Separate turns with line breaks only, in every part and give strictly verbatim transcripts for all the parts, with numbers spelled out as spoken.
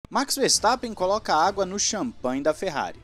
Max Verstappen coloca água no champanhe da Ferrari.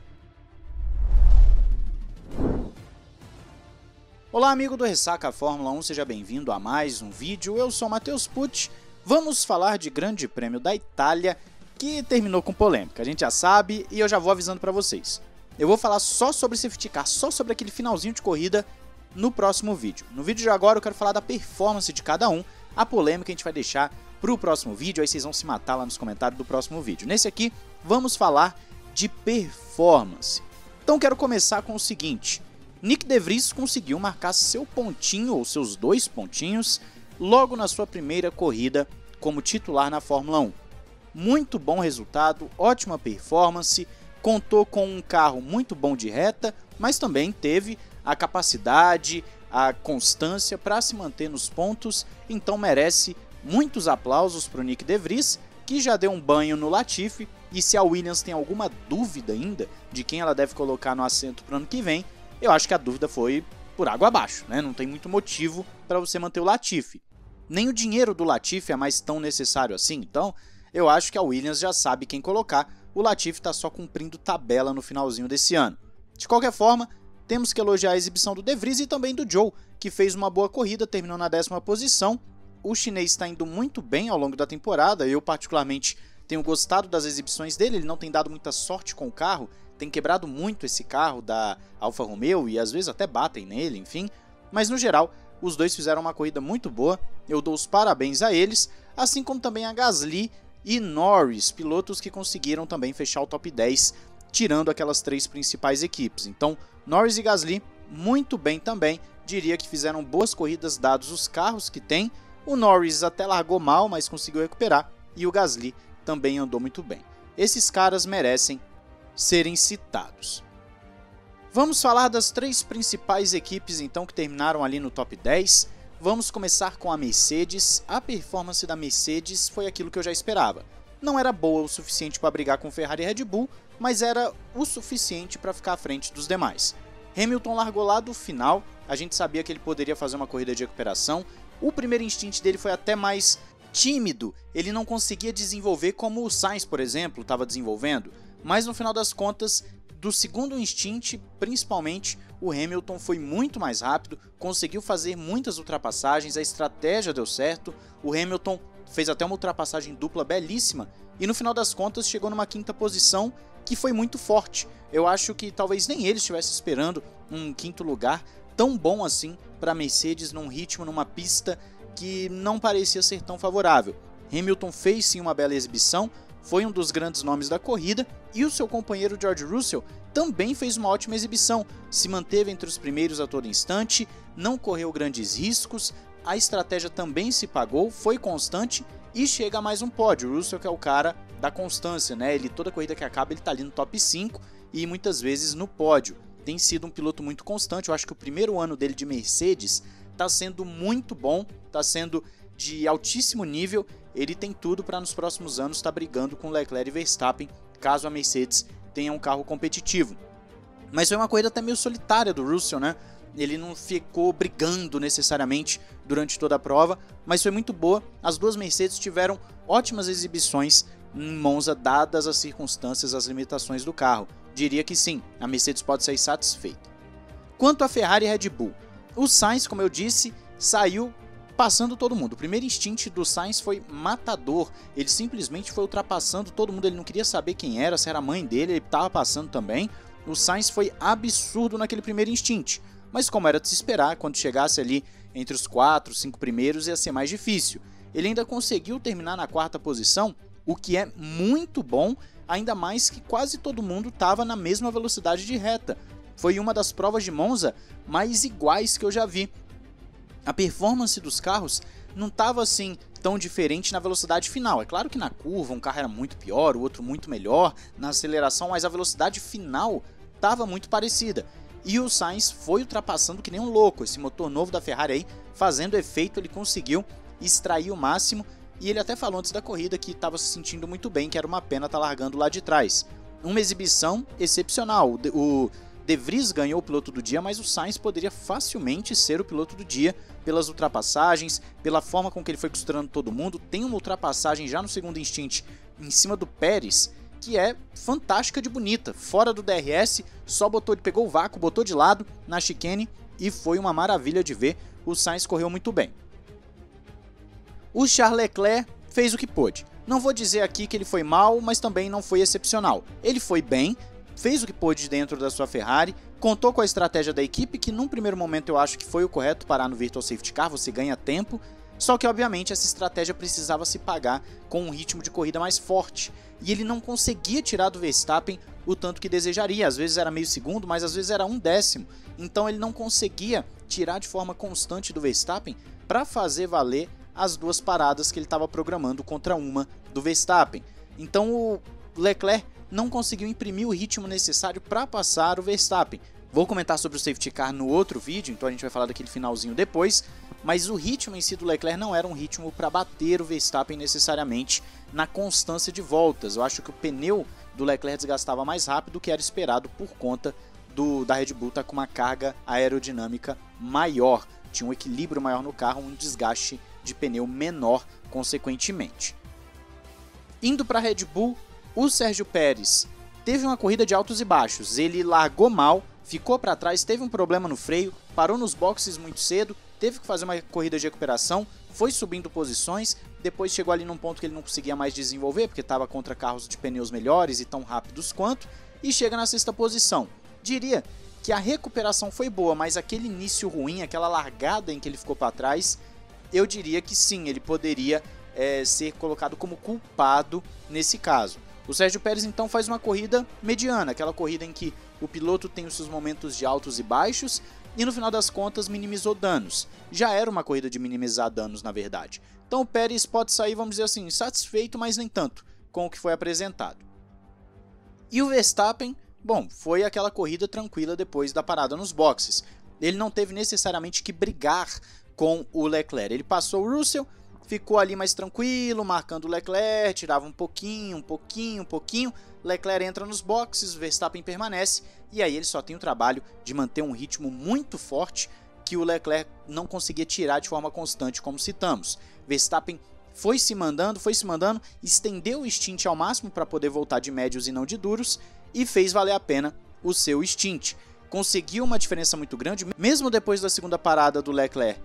Olá amigo do Ressaca Fórmula um, seja bem-vindo a mais um vídeo, eu sou Matheus Pucci. Vamos falar de Grande Prêmio da Itália, que terminou com polêmica, a gente já sabe e eu já vou avisando para vocês. Eu vou falar só sobre safety car, só sobre aquele finalzinho de corrida no próximo vídeo. No vídeo de agora eu quero falar da performance de cada um, a polêmica a gente vai deixar para o próximo vídeo, aí vocês vão se matar lá nos comentários do próximo vídeo. Nesse aqui, vamos falar de performance. Então quero começar com o seguinte: Nyck de Vries conseguiu marcar seu pontinho, ou seus dois pontinhos, logo na sua primeira corrida como titular na Fórmula um. Muito bom resultado, ótima performance, contou com um carro muito bom de reta, mas também teve a capacidade, a constância para se manter nos pontos, então merece muitos aplausos para o Nyck de Vries, que já deu um banho no Latifi, e se a Williams tem alguma dúvida ainda de quem ela deve colocar no assento para o ano que vem, eu acho que a dúvida foi por água abaixo, né? Não tem muito motivo para você manter o Latifi. Nem o dinheiro do Latifi é mais tão necessário assim, então eu acho que a Williams já sabe quem colocar, o Latifi está só cumprindo tabela no finalzinho desse ano. De qualquer forma, temos que elogiar a exibição do De Vries e também do Zhou, que fez uma boa corrida, terminou na décima posição. O chinês está indo muito bem ao longo da temporada, eu particularmente tenho gostado das exibições dele, ele não tem dado muita sorte com o carro, tem quebrado muito esse carro da Alfa Romeo e às vezes até batem nele, enfim. Mas no geral, os dois fizeram uma corrida muito boa, eu dou os parabéns a eles, assim como também a Gasly e Norris, pilotos que conseguiram também fechar o top dez, tirando aquelas três principais equipes. Então, Norris e Gasly muito bem também, diria que fizeram boas corridas dados os carros que tem. O Norris até largou mal, mas conseguiu recuperar, e o Gasly também andou muito bem. Esses caras merecem serem citados. Vamos falar das três principais equipes então que terminaram ali no top dez. Vamos começar com a Mercedes. A performance da Mercedes foi aquilo que eu já esperava. Não era boa o suficiente para brigar com Ferrari e Red Bull, mas era o suficiente para ficar à frente dos demais. Hamilton largou lá do final, a gente sabia que ele poderia fazer uma corrida de recuperação. O primeiro instint dele foi até mais tímido, ele não conseguia desenvolver como o Sainz, por exemplo, estava desenvolvendo, mas no final das contas, do segundo instint, principalmente, o Hamilton foi muito mais rápido, conseguiu fazer muitas ultrapassagens, a estratégia deu certo, o Hamilton fez até uma ultrapassagem dupla belíssima e no final das contas chegou numa quinta posição que foi muito forte. Eu acho que talvez nem ele estivesse esperando um quinto lugar tão bom assim para a Mercedes num ritmo, numa pista que não parecia ser tão favorável. Hamilton fez sim uma bela exibição, foi um dos grandes nomes da corrida e o seu companheiro George Russell também fez uma ótima exibição, se manteve entre os primeiros a todo instante, não correu grandes riscos, a estratégia também se pagou, foi constante e chega a mais um pódio. O Russell que é o cara da constância, né? Ele, toda corrida que acaba ele está ali no top cinco e muitas vezes no pódio. Tem sido um piloto muito constante, eu acho que o primeiro ano dele de Mercedes está sendo muito bom, está sendo de altíssimo nível, ele tem tudo para nos próximos anos estar tá brigando com Leclerc e Verstappen, caso a Mercedes tenha um carro competitivo. Mas foi uma corrida até meio solitária do Russell, né? Ele não ficou brigando necessariamente durante toda a prova, mas foi muito boa. As duas Mercedes tiveram ótimas exibições em Monza, dadas as circunstâncias, as limitações do carro. Diria que sim, a Mercedes pode sair satisfeita. Quanto a Ferrari e Red Bull, o Sainz, como eu disse, saiu passando todo mundo. O primeiro instint do Sainz foi matador, ele simplesmente foi ultrapassando todo mundo, ele não queria saber quem era, se era a mãe dele, ele estava passando também. O Sainz foi absurdo naquele primeiro instint, mas como era de se esperar, quando chegasse ali entre os quatro, cinco primeiros ia ser mais difícil. Ele ainda conseguiu terminar na quarta posição, o que é muito bom, ainda mais que quase todo mundo estava na mesma velocidade de reta. Foi uma das provas de Monza mais iguais que eu já vi. A performance dos carros não estava assim tão diferente na velocidade final. É claro que na curva um carro era muito pior, o outro muito melhor, na aceleração, mas a velocidade final estava muito parecida. E o Sainz foi ultrapassando que nem um louco. Esse motor novo da Ferrari aí, fazendo efeito, ele conseguiu extrair o máximo. E ele até falou antes da corrida que estava se sentindo muito bem, que era uma pena estar largando lá de trás. Uma exibição excepcional. O De Vries ganhou o piloto do dia, mas o Sainz poderia facilmente ser o piloto do dia pelas ultrapassagens, pela forma com que ele foi costurando todo mundo. Tem uma ultrapassagem já no segundo instint em cima do Pérez, que é fantástica de bonita. Fora do D R S, só botou, ele pegou o vácuo, botou de lado na chicane e foi uma maravilha de ver. O Sainz correu muito bem. O Charles Leclerc fez o que pôde. Não vou dizer aqui que ele foi mal, mas também não foi excepcional. Ele foi bem, fez o que pôde dentro da sua Ferrari, contou com a estratégia da equipe, que num primeiro momento eu acho que foi o correto, parar no Virtual Safety Car, você ganha tempo, só que obviamente essa estratégia precisava se pagar com um ritmo de corrida mais forte, e ele não conseguia tirar do Verstappen o tanto que desejaria, às vezes era meio segundo, mas às vezes era um décimo, então ele não conseguia tirar de forma constante do Verstappen para fazer valer as duas paradas que ele estava programando contra uma do Verstappen. Então o Leclerc não conseguiu imprimir o ritmo necessário para passar o Verstappen. Vou comentar sobre o safety car no outro vídeo, então a gente vai falar daquele finalzinho depois, mas o ritmo em si do Leclerc não era um ritmo para bater o Verstappen necessariamente na constância de voltas. Eu acho que o pneu do Leclerc desgastava mais rápido do que era esperado por conta do, da Red Bull estar com uma carga aerodinâmica maior, tinha um equilíbrio maior no carro, um desgaste de pneu menor consequentemente. Indo para a Red Bull, o Sérgio Pérez teve uma corrida de altos e baixos, ele largou mal, ficou para trás, teve um problema no freio, parou nos boxes muito cedo, teve que fazer uma corrida de recuperação, foi subindo posições, depois chegou ali num ponto que ele não conseguia mais desenvolver, porque estava contra carros de pneus melhores e tão rápidos quanto, e chega na sexta posição. Diria que a recuperação foi boa, mas aquele início ruim, aquela largada em que ele ficou para trás, eu diria que sim, ele poderia é, ser colocado como culpado nesse caso. O Sérgio Pérez então faz uma corrida mediana, aquela corrida em que o piloto tem os seus momentos de altos e baixos e no final das contas minimizou danos. Já era uma corrida de minimizar danos na verdade. Então o Pérez pode sair, vamos dizer assim, satisfeito, mas nem tanto com o que foi apresentado. E o Verstappen, bom, foi aquela corrida tranquila depois da parada nos boxes. Ele não teve necessariamente que brigar com o Leclerc, ele passou o Russell, ficou ali mais tranquilo, marcando o Leclerc, tirava um pouquinho, um pouquinho, um pouquinho, Leclerc entra nos boxes, Verstappen permanece, e aí ele só tem o trabalho de manter um ritmo muito forte que o Leclerc não conseguia tirar de forma constante, como citamos. Verstappen foi se mandando, foi se mandando, estendeu o stint ao máximo para poder voltar de médios e não de duros, e fez valer a pena o seu stint. Conseguiu uma diferença muito grande, mesmo depois da segunda parada do Leclerc,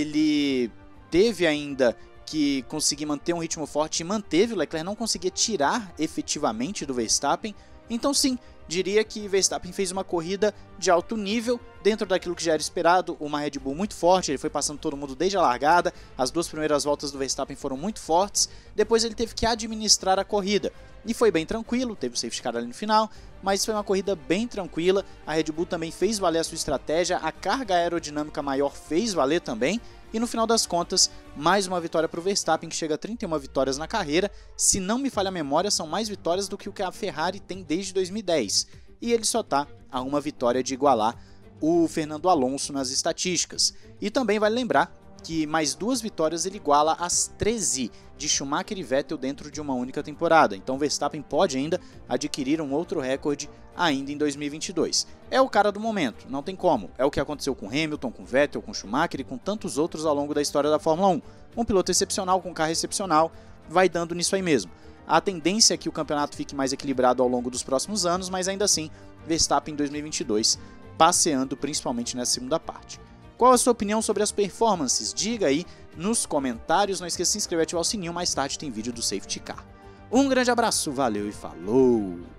ele teve ainda que conseguir manter um ritmo forte e manteve, o Leclerc não conseguia tirar efetivamente do Verstappen, então sim, diria que Verstappen fez uma corrida de alto nível, dentro daquilo que já era esperado, uma Red Bull muito forte, ele foi passando todo mundo desde a largada, as duas primeiras voltas do Verstappen foram muito fortes, depois ele teve que administrar a corrida, e foi bem tranquilo, teve o safety car ali no final, mas foi uma corrida bem tranquila, a Red Bull também fez valer a sua estratégia, a carga aerodinâmica maior fez valer também, e no final das contas, mais uma vitória para o Verstappen, que chega a trinta e uma vitórias na carreira. Se não me falha a memória, são mais vitórias do que o que a Ferrari tem desde dois mil e dez. E ele só está a uma vitória de igualar o Fernando Alonso nas estatísticas. E também vale lembrar que mais duas vitórias ele iguala as treze de Schumacher e Vettel dentro de uma única temporada. Então Verstappen pode ainda adquirir um outro recorde ainda em dois mil e vinte e dois. É o cara do momento, não tem como. É o que aconteceu com Hamilton, com Vettel, com Schumacher e com tantos outros ao longo da história da Fórmula um. Um piloto excepcional com um carro excepcional vai dando nisso aí mesmo. A tendência é que o campeonato fique mais equilibrado ao longo dos próximos anos, mas ainda assim, Verstappen em dois mil e vinte e dois passeando principalmente nessa segunda parte. Qual a sua opinião sobre as performances? Diga aí nos comentários, não esqueça de se inscrever e ativar o sininho, mais tarde tem vídeo do Safety Car. Um grande abraço, valeu e falou!